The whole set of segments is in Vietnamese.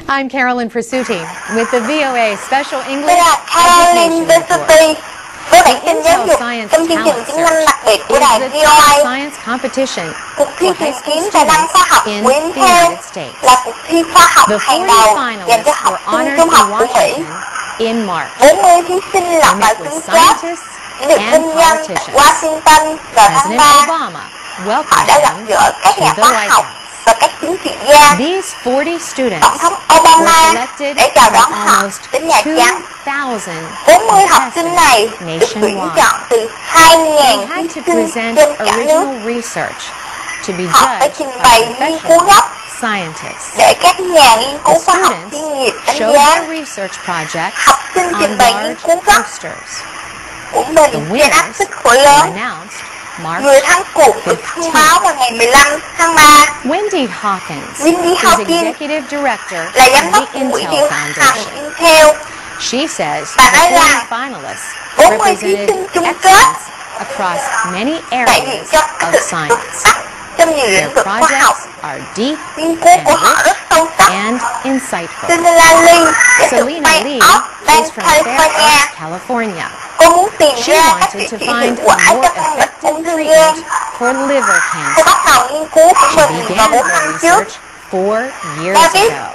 I'm Carolyn Presutti with the VOA Special English Đây là Carolyn Education Report. Presutti với bản The tin giáo Intel dục Science trong chương trình Talent tiếng Anh Search đặc biệt của is đài the VOA. top science competition Cuộc thi for tìm high school kiếm tài năng students khoa học in của the Intel United States. là cuộc thi khoa học The hàng 40 đầu dành cho finalists học were sinh honored trung in học của Mỹ. Washington in March. 40 thí sinh lọt They vào met with chung kết scientists được and vinh danh tại politicians. Washington vào tháng President 3. Obama Họ welcomed đã gặp them gỡ các nhà to the khoa White học House. và các chính trị gia. These 40 students Tổng thống were Obama selected để chào from đón họ almost đến Nhà Trắng. 2,000 40 học sinh này contestants được tuyển nationwide. chọn từ They 2.000 had thí to sinh present trên cả nước. original research to be Họ phải judged trình by bày nghiên cứu professional gốc scientists. để các nhà nghiên The cứu khoa học students chuyên nghiệp đánh showed giá. their research projects Học sinh trình on bày nghiên large cứu gốc posters. của The mình trên áp winners suất khối were lớn. announced March Người thắng cuộc được 15th. thông báo vào ngày 15 tháng 3. Wendy Hawkins Wendy is Hawkins executive director là giám of đốc the của quỹ Intel điều hành Foundation. Intel. She says Bà the nói 40 rằng finalists 40 thí represented sinh chung kết excellence across many đại diện areas cho of sự xuất science. sắc trong nhiều Their lĩnh vực khoa học. projects are deep Nghiên cứu của họ rất sâu sắc. and insightful. Selena Lee đến từ Selena Lee Bay Off, bang is from Fair California. Oaks, California. Cô muốn tìm She ra các wanted vị to trí find hiệu a quả more cho căn bệnh effective ung thư gan. treatment for liver Cô cancer. bắt đầu nghiên cứu của She mình began vào 4 her năm trước. research 4 years David, ago.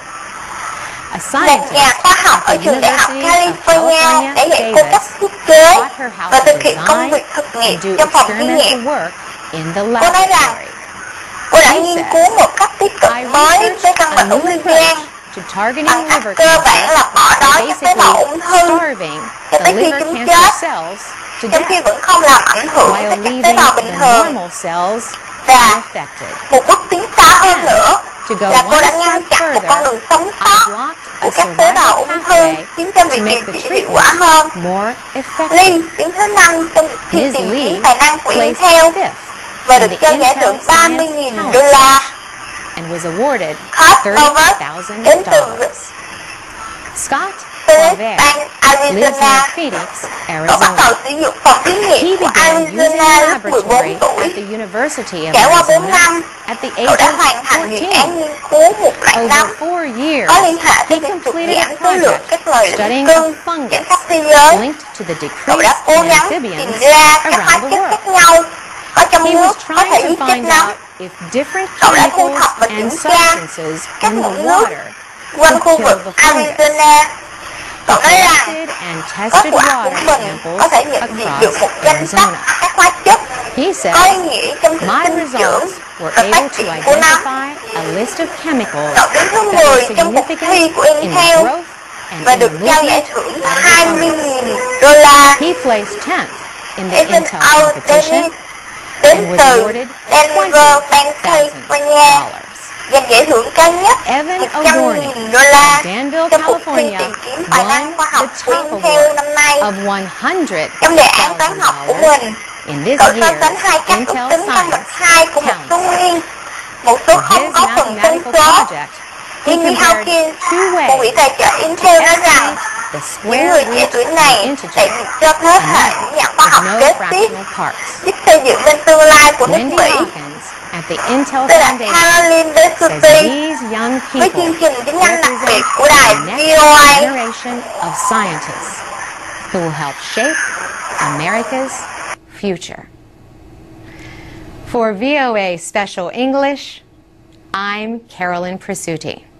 A một scientist nhà khoa học ở at the trường đại học University of California đã dạy cô cách Davis thiết kế taught her how và to thực hiện công design việc thực nghiệm and do trong phòng thí nghiệm. experimental work in the Cô nói rằng laboratory. cô đã She nghiên says, cứu một cách tiếp I cận mới với researched căn a bệnh ung new thư gan approach to targeting bằng cách liver cơ bản cancer là bỏ by đói các tế bào ung basically thư starving cho the tới khi liver chúng cancer chết, cells to trong khi death vẫn không làm ảnh hưởng while tới các tế leaving bào the bình thường. normal cells Và unaffected. một bước tiến xa hơn nữa To go là cô one đã ngăn step chặn một con đường further, sống I sót blocked a của các tế bào survival ung thư, pathway khiến cho to việc make điều the trị hiệu quả treatment hơn. more effective. Lee đứng thứ 5 trong cuộc thi Ms. tìm Lee kiếm tài năng của placed Intel 5th và in được the trao giải Intel thưởng Science 30.000 Talent đô la. Search and was awarded Scott Lovett đến từ $30,000. Scott Phoenix Lovett bang lives in Arizona. Phoenix, Cậu bắt đầu Arizona. sử dụng phòng thí He nghiệm của began using the Arizona lúc laboratory 14 tuổi. at the University of Trải qua 4 Arizona năm, at the cậu age đã of hoàn thành dự 14. án nghiên cứu 105 Over 4 years, có liên hệ he tới việc sụt completed a giảm số lượng project các loài studying lưỡi a cưng fungus trên khắp thế giới. linked to the Cậu decrease đã cố in gắng tìm amphibians ra các hóa around the chất world. khác nhau có trong He nước was có thể trying giết to chết find nấm. out if different Cậu đã thu chemicals thập và kiểm and tra substances các in the nguồn nước water quanh khu kill vực the fungus. Arizona. Cậu He nói rằng collected and kết tested quả của water mình có samples thể nhận diện được một across danh sách Arizona. các hóa chất He có says, ý nghĩa trong sự my sinh trưởng results were và able phát to triển của nấm. identify a list of chemicals Cậu đứng thứ that 10 were trong cuộc thi significant của in the Intel growth and và in the được trao giải movement thưởng of the fungus. 20.000 đô la. He placed 10th in the Ethan Intel Davis competition đến and was từ awarded Denver, bang California, $20,000. giành giải thưởng cao nhất Evan 100.000 đô la of Danville, trong cuộc thi California tìm kiếm tài năng won khoa the học của top Intel award năm nay. of $100,000 Trong đề án toán học của mình, in this cậu so year's sánh hai các ước Intel tính căn bậc Science 2 của một số Talent. nguyên, một số For không his có phần phân mathematical số. project, he Wendy compared Hawkins, two một quỹ ways tài trợ to Intel nói rằng estimate the những square người trẻ root tuổi of an này đại integer, diện cho thế hệ những nhà khoa học with no kế tiếp fractional parts. giúp xây dựng nên tương lai của nước Wendy Mỹ. Hawkins at the Intel Tôi là Foundation Carolyn says Presutti these young với people chương trình tiếng Anh đặc biệt represent của đài the next VOA. generation of scientists who will help shape America's future. For VOA Special English, I'm Carolyn Presutti.